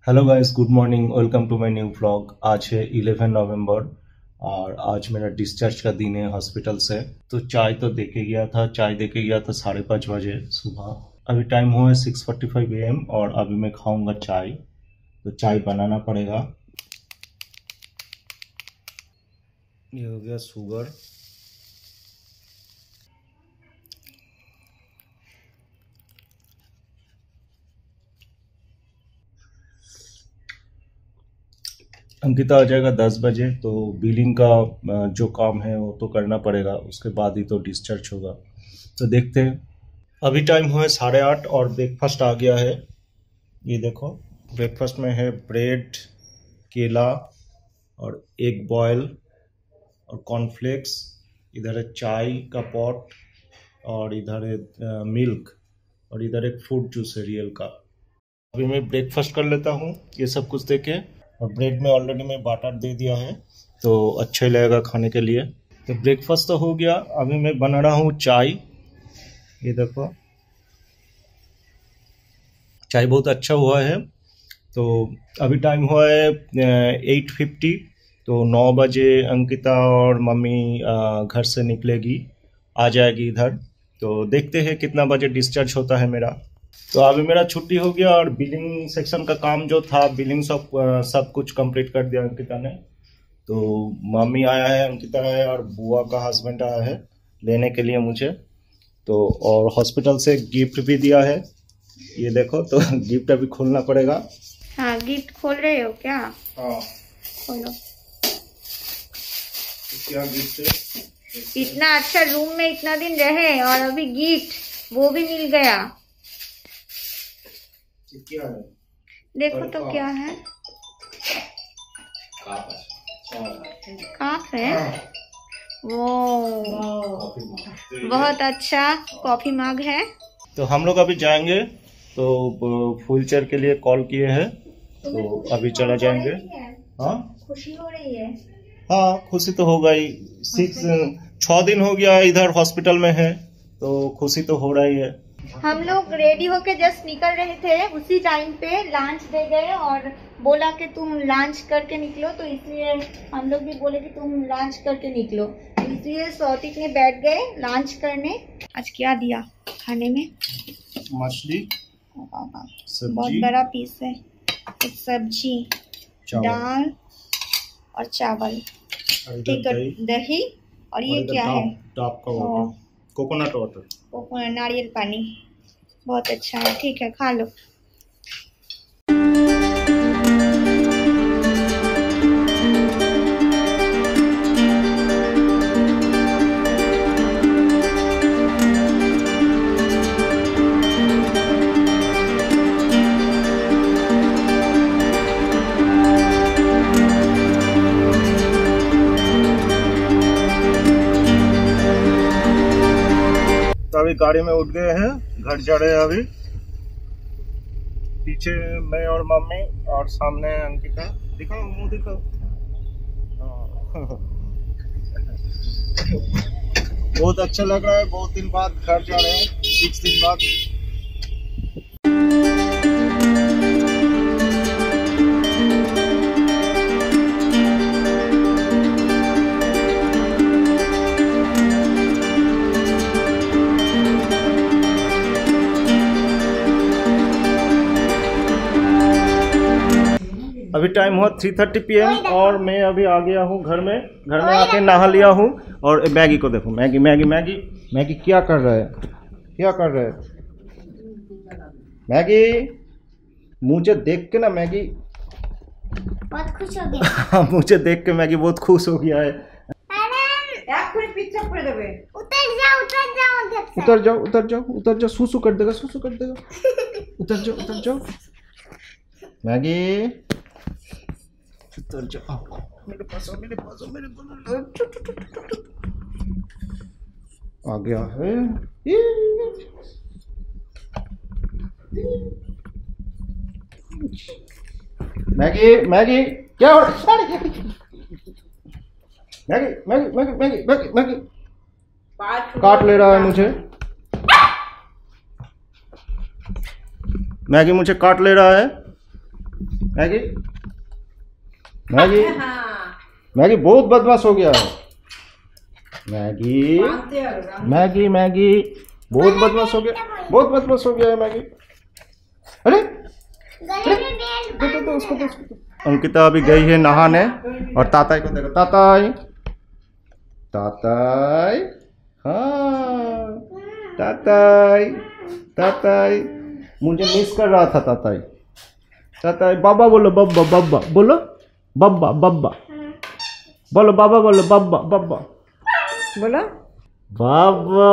Hello guys, good morning, welcome to my new vlog. आज है 11 नवंबर और आज मेरा डिस्चार्ज का दिन है हॉस्पिटल से। तो चाय तो देके गया था 5:30 बजे सुबह। अभी टाइम हुआ है 6:45 AM और अभी मैं खाऊंगा चाय। तो चाय बनाना पड़ेगा। ये हो गया शुगर, अंकिता आ जाएगा 10 बजे। तो बिलिंग का जो काम है वो तो करना पड़ेगा, उसके बाद ही तो डिस्चार्ज होगा। तो देखते हैं। अभी टाइम हुआ है 8:30 और ब्रेकफास्ट आ गया है। ये देखो, ब्रेकफास्ट में है ब्रेड, केला और एग बॉयल और कॉर्नफ्लेक्स। इधर है चाय का पॉट और इधर है मिल्क और इधर एक फ्रूट जूस है रियल का। अभी मैं ब्रेकफास्ट कर लेता हूँ ये सब कुछ देके। और ब्रेड में ऑलरेडी मैं बटर दे दिया है तो अच्छा ही लगेगा खाने के लिए। तो ब्रेकफास्ट तो हो गया। अभी मैं बना रहा हूँ चाय। ये देखो, चाय बहुत अच्छा हुआ है। तो अभी टाइम हुआ है 8:50। तो 9 बजे अंकिता और मम्मी घर से निकलेगी, आ जाएगी इधर। तो देखते हैं कितना बजे डिस्चार्ज होता है मेरा। तो अभी मेरा छुट्टी हो गया और बिलिंग सेक्शन का काम जो था, बिलिंग सब कुछ कंप्लीट कर दिया अंकिता ने। तो मम्मी आया है, अंकिता है और बुआ का हस्बैंड आया है लेने के लिए मुझे। तो और हॉस्पिटल से गिफ्ट भी दिया है, ये देखो। तो गिफ्ट अभी खोलना पड़ेगा। हाँ, गिफ्ट खोल रहे हो क्या? हाँ, खोलो। क्या गिफ्ट है? इतना अच्छा रूम में इतना दिन रहे और अभी गिफ्ट वो भी मिल गया। क्या है? देखो तो क्या है। कप है वो। बहुत अच्छा कॉफी मग है। तो हम लोग अभी जाएंगे। तो फुलचेयर के लिए कॉल किए हैं, तो अभी चला जाएंगे। हाँ, खुशी हो रही है। हाँ, खुशी तो होगा ही। 6 दिन हो गया इधर हॉस्पिटल में है, तो खुशी तो हो रही है। हम लोग रेडी होके जस्ट निकल रहे थे, उसी टाइम पे लंच दे गए और बोला कि तुम लंच करके निकलो। तो इसलिए हम लोग भी बोले कि तुम लंच करके निकलो, इसलिए सौतिक में बैठ गए लंच करने। आज क्या दिया खाने में? मछली, बहुत बड़ा पीस है। एक सब्जी, दाल और चावल, ठीक है, दही। और ये क्या है? कोकोनट वाटर, नारियल पानी। बहुत अच्छा है, ठीक है, खा लो। तो अभी गाड़ी में उठ गए हैं, घर जा रहे हैं। अभी पीछे मैं और मम्मी और सामने अंकिता। दिखाओ, मुंह दिखाओ। बहुत अच्छा लग रहा है। बहुत दिन बाद घर जा रहे हैं, 6 दिन बाद। अभी टाइम हुआ 3:30 PM और मैं अभी आ गया हूँ घर में। घर में आके नहा लिया हूँ। और मैगी को देखो, मैगी मैगी मैगी मैगी क्या कर रहा है, क्या कर रहा है मैगी? मुझे देख के ना मैगी बहुत खुश हो गया। मुझे देख के मैगी बहुत खुश हो गया है। उतर जाओ उतर जाओ उतर जाओ, सूसू कर देगा, सूसू कर देगा। उतर जाओ उतर जाओ मैगी, उतर जाओ। मेरे पास आओ, मेरे पास आओ, मेरे पास आ गया है। मैगी मैगी क्या हो रहा है? Maggi Maggi Maggi Maggi Maggi Maggi काट ले रहा है मुझे। मैगी मुझे काट ले रहा है। मैगी मैगी मैगी बहुत बदमाश हो गया है। मैगी मैगी मैगी बहुत बदमाश हो गया, बहुत बदमाश हो गया है मैगी। अरे दे उसको दे उसको। अंकिता अभी गई है नहाने और ताताई को देखो। ताताई ताताई, हाँ ताताई ताताई मुझे मिस कर रहा था। ताताई ताताई बाबा बोलो, बब्बा बब्बा बोलो, बब्बा बब्बा बोलो, बाबा बोलो, बब्बा बब्बा बोलो, बाबा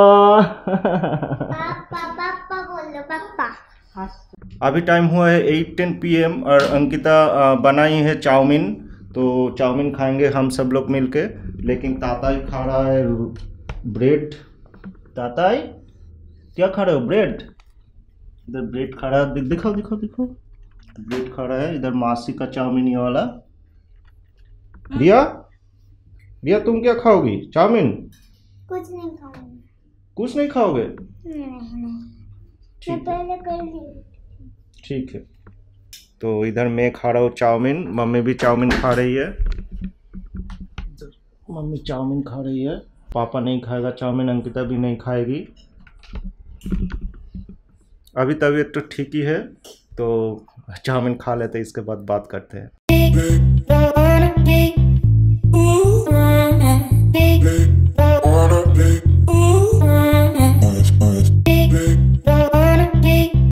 पापा बोलो पापा। अभी टाइम हुआ है 8:10 PM और अंकिता बनाई है चाउमीन, तो चाउमीन खाएंगे हम सब लोग मिलके। लेकिन ताताई खा रहा है ब्रेड। ताताई क्या खा रहे हो? ब्रेड। इधर ब्रेड खा रहा है, दिखाओ दिखाओ दिखाओ, ब्रेड खा रहा है। इधर मासी का चाउमीन ये वाला। रिया रिया तुम क्या खाओगी? चाउमीन? कुछ नहीं खाऊंगी। कुछ नहीं खाओगे? नहीं। ठीक मैं पहले कर ली। ठीक है, तो इधर मैं खा रहा हूँ चाउमीन, मम्मी भी चाउमीन खा रही है। मम्मी चाउमीन खा रही है, पापा नहीं खाएगा चाउमीन, अंकिता भी नहीं खाएगी। अभी तबीयत तो ठीक ही है, तो चाउमीन खा लेते हैं, इसके बाद बात करते हैं।